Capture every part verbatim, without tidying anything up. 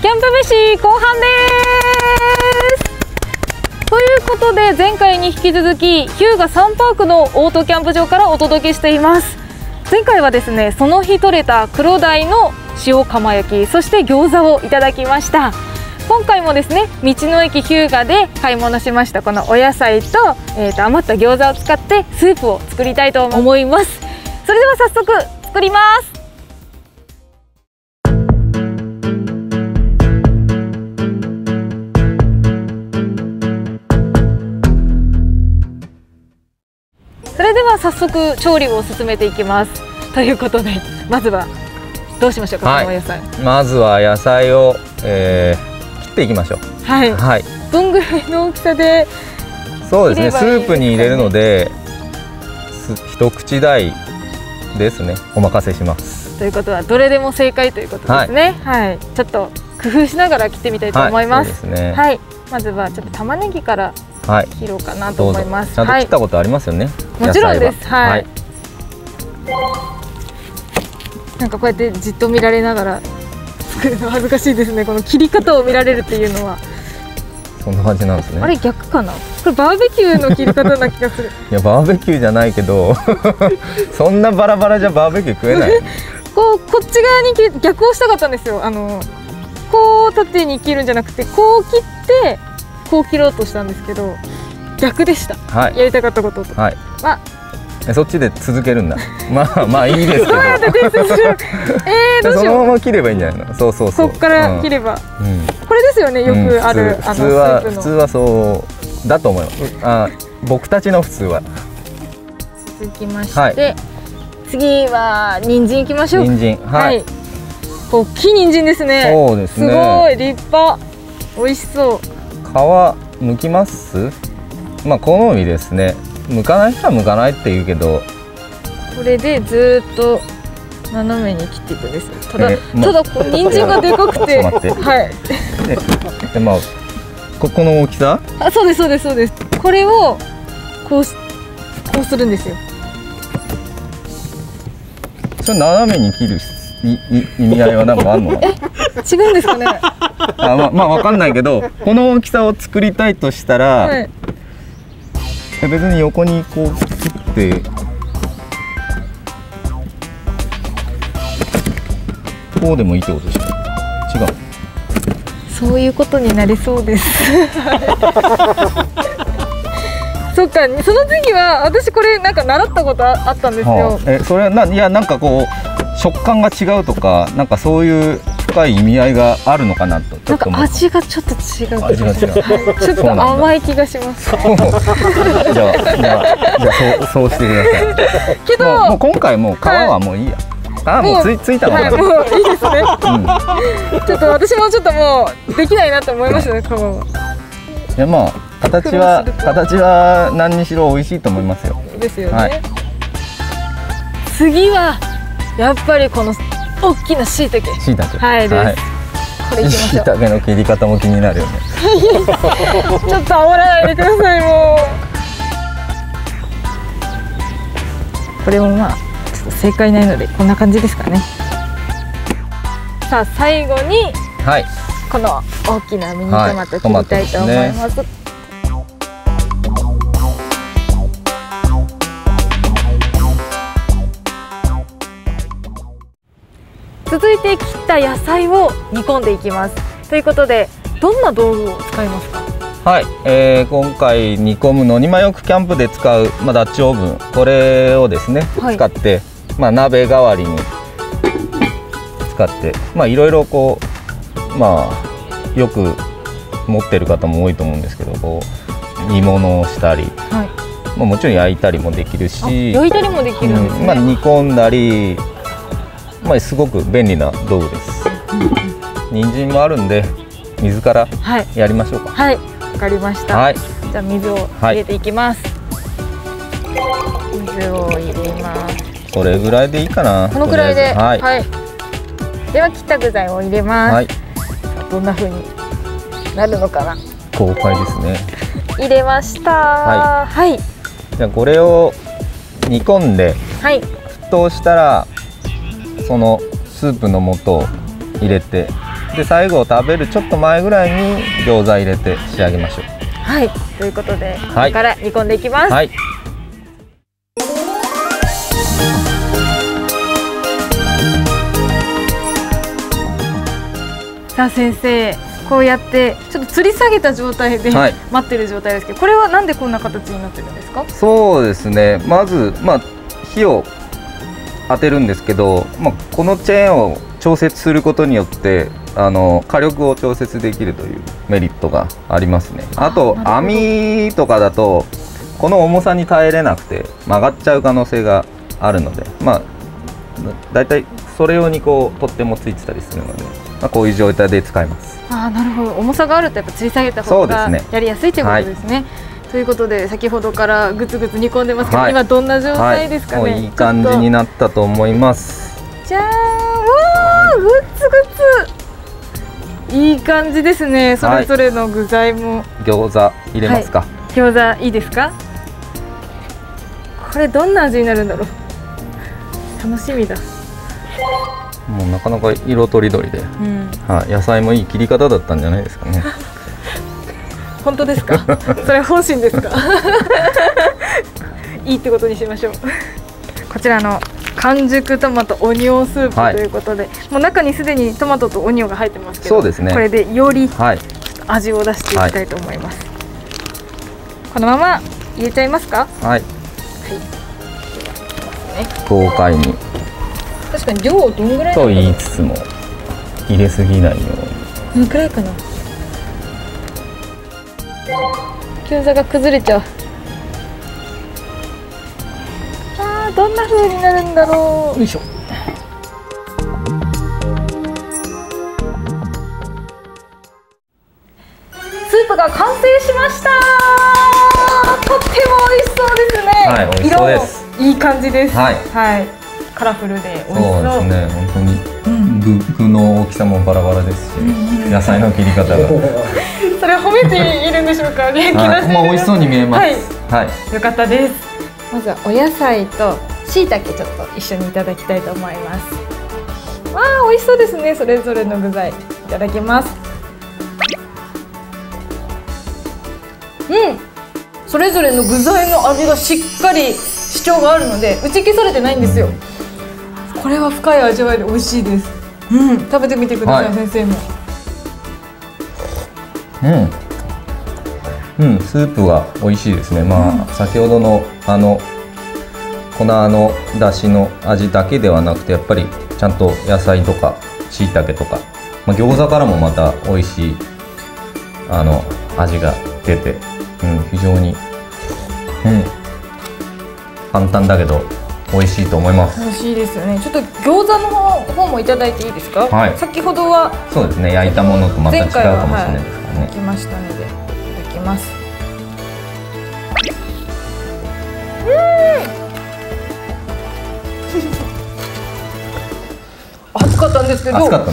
ャンプ飯後半です。ということで前回に引き続き日向サンパークのオートキャンプ場からお届けしています。前回はですね、その日採れた黒鯛の塩釜焼き、そして餃子をいただきました。今回もですね、道の駅日向で買い物しましたこのお野菜と、えー、と余った餃子を使ってスープを作りたいと思います。それでは早速作ります。それでは早速調理を進めていきます。ということでまずはどうしましょうか、はい、このお野菜。 まずは野菜を、えー、切っていきましょう。 はい、はい、どんぐらいの大きさで。 そうですね、スープに入れるので一口大ですね。お任せします。 ということはどれでも正解ということですね。はい、はい、ちょっと工夫しながら切ってみたいと思います。はい、そうですね。はい、まずはちょっと玉ねぎから切ろうかなと思います。 ちゃんと切ったことありますよね。 はい、もちろんです。はい、はい、なんかこうやってじっと見られながら作るの恥ずかしいですね。この切り方を見られるっていうのは。 そんな感じなんですね。 あれ逆かな。これバーベキューの切り方な気がする。 いやバーベキューじゃないけどそんなバラバラじゃバーベキュー食えない。 こうこっち側に逆をしたかったんですよ。あのこう縦に切るんじゃなくてこう切ってこう切ろうとしたんですけど逆でした。はい、やりたかったことと。はい。まあそっちで続けるんだ。まあまあいいですけど。 どうやって提出する。ええどうしよう。 そのまま切ればいいんじゃないの。そうそうそう。 こっから切れば。うん、これですよね。よくある、 うん、普通は普通はそうだと思います。あ、僕たちの普通は。 続きまして、はい、次は人参いきましょう。 人参、はい。はい、 大きい人参ですね。 そうですね。 すごい立派。美味しそう。 皮剥きます。まあ好みですね。剥かない人は剥かないって言うけど、 これでずっと斜めに切っていくんですよ。ただ、えーま、ただこう人参がでかくて、はい。 で、でまあここの大きさ？ あ、そうですそうですそうです。これをこうしこうするんですよ。 それ斜めに切るいい意味合いは何かあるのかな？ え、違うんですかね。 あ、まあまあわかんないけど、この大きさを作りたいとしたら。はい、別に横にこう切ってこうでもいいってことでしょ。違う。 そういうことになりそうです。そっか、その次は私これなんか習ったことあったんですよ。はあ、え、それはないやなんかこう食感が違うとかなんかそういう深い意味合いがあるのかなと。 なんか味がちょっと違う。 味が違う。 はい、ちょっと甘い気がします。 じゃあじゃあじゃあそうそうしてください。 けどもう、もう今回もう皮はもういいや。はい、皮もうついついたの。はい、 もういいですね。うん、ちょっと私もちょっともうできないなと思いましたね、皮は。 いやまあ形は形は何にしろ美味しいと思いますよ。 ですよね。はい、次はやっぱりこの大きな椎茸。 椎茸。 はいです。はい、これいきましょう。 椎茸の切り方も気になるよね。 ちょっと煽らないでくださいもう。これもまあちょっと正解ないのでこんな感じですかね。さあ最後に、はい、この大きなミニトマト切りたいと思います。はい、続いて切った野菜を煮込んでいきます。ということでどんな道具を使いますか？ はい、えー、今回煮込むのに、まあ、よくキャンプで使う、まあ、ダッチオーブン、これをですね、はい、使って、まあ、鍋代わりに使って、まあ、いろいろこう、まあ、よく持ってる方も多いと思うんですけど、こう煮物をしたり、はい、まあ、もちろん焼いたりもできるし、 焼いたりもできるんですね。 うん、まあ、煮込んだり、まあ、すごく便利な道具です。人参もあるんで水からやりましょうか。 はい、わかりました。はい、じゃあ水を入れていきます。はい、水を入れます。 これぐらいでいいかな。 このぐらいで、はい、はい。では切った具材を入れます。はい、どんな風になるのかな。 豪快ですね。 入れました。はい。はい、 じゃあこれを煮込んで、はい、沸騰したらそのスープの素を入れてで最後食べるちょっと前ぐらいに餃子入れて仕上げましょう。 はい、ということで、 はい、 ここから煮込んでいきます。 はい、 さあ先生、こうやってちょっと吊り下げた状態で、はい、待ってる状態ですけど、これはなんでこんな形になってるんですか？ そうですね、まず、まあ、火を当てるんですけど、まあ、このチェーンを調節することによってあの火力を調節できるというメリットがありますね。あと網とかだとこの重さに耐えれなくて曲がっちゃう可能性があるので、まあだいたいそれ用にこう取っ手もついてたりするので、まあ、こういう状態で使います。 ああ、なるほど。重さがあるとやっぱ吊り下げた方がやりやすいということですね。はい、ということで先ほどからぐつぐつ煮込んでますけど、はい、今どんな状態ですかね？はい、 もういい感じになったと思います。 じゃーん、わー、ぐつぐついい感じですね。それぞれの具材も、はい、 餃子入れますか？はい、 餃子いいですか？これどんな味になるんだろう。楽しみだ。 もうなかなか色とりどりで、うん、はい、野菜もいい切り方だったんじゃないですかね。 本当ですか？それ本心ですか？いいってことにしましょう。こちらの完熟トマトオニオンスープということで、はい、もう中にすでにトマトとオニオンが入ってますけど、そうですね、これでより味を出していきたいと思います。はい、このまま入れちゃいますか？ はい、はい、豪快に。 確かに量どんぐらいと言いつつも入れすぎないように。 どのくらいかな。餃子が崩れちゃう。あー、どんな風になるんだろう。よいしょ。スープが完成しました。とっても美味しそうですね。 はい、美味しそうです。 色いい感じです。はい、はい、カラフルで美味しそう。 そうですね、本当に、うん、具, 具の大きさもバラバラですし、うんうん、野菜の切り方がそれ褒めているんでしょうか？元気出してる。はい、 まあ美味しそうに見えます。 はい、はい、よかったです。まずはお野菜と椎茸ちょっと一緒にいただきたいと思います。わあ、美味しそうですね。それぞれの具材いただきます。うん、それぞれの具材の味がしっかり主張があるので打ち消されてないんですよ。これは深い味わいで美味しいです。うん、食べてみてください、はい、先生も。 うん、うん、スープは美味しいですね。まあ、うん、先ほどのあの粉の出汁の味だけではなくて、やっぱりちゃんと野菜とか椎茸とか、まあ、餃子からもまた美味しいあの味が出て、うん、非常に、うん、簡単だけど美味しいと思います。 美味しいですよね。ちょっと餃子の方もいただいていいですか？はい、先ほどはそうですね、焼いたものとまた違うかもしれないですからね。 はい、きましたのでいただきます。うん熱かったんですけど、 熱かったの？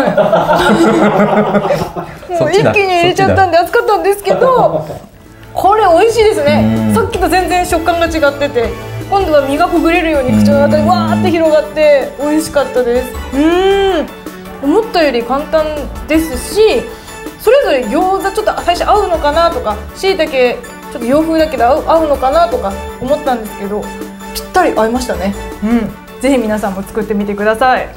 はい。もう一気に入れちゃったんで熱かったんですけど、これ美味しいですね。さっきと全然食感が違ってて、今度は身がほぐれるように口の中にわーって広がって美味しかったです。うーん、思ったより簡単ですし、それぞれ餃子ちょっと最初合うのかなとか、椎茸ちょっと洋風だけど合う、合うのかなとか思ったんですけど、ぴったり合いましたね。うん、ぜひ皆さんも作ってみてください。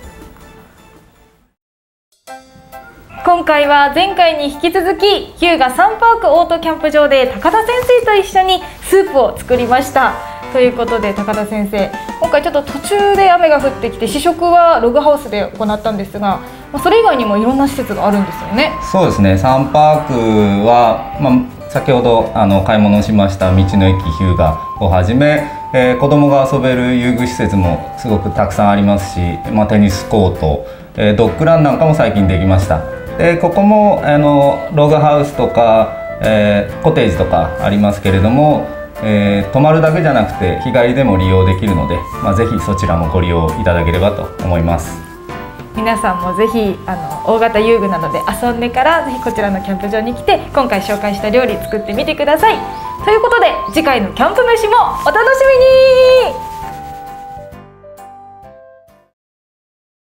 今回は前回に引き続き日向サンパークオートキャンプ場で高田先生と一緒にスープを作りました。ということで高田先生、今回ちょっと途中で雨が降ってきて試食はログハウスで行ったんですが、それ以外にもいろんな施設があるんですよね。 そうですね、サンパークは、まあ、先ほどあの買い物しました道の駅日向をはじめ、えー、子どもが遊べる遊具施設もすごくたくさんありますし、まあ、テニスコート、えー、ドッグランなんかも最近できました。でここもあのログハウスとか、えー、コテージとかありますけれども、えー、泊まるだけじゃなくて日帰りでも利用できるので、まあ、ぜひそちらもご利用いただければと思います。 皆さんもぜひあの大型遊具などで遊んでからぜひこちらのキャンプ場に来て今回紹介した料理作ってみてください。ということで次回のキャンプ飯もお楽しみに。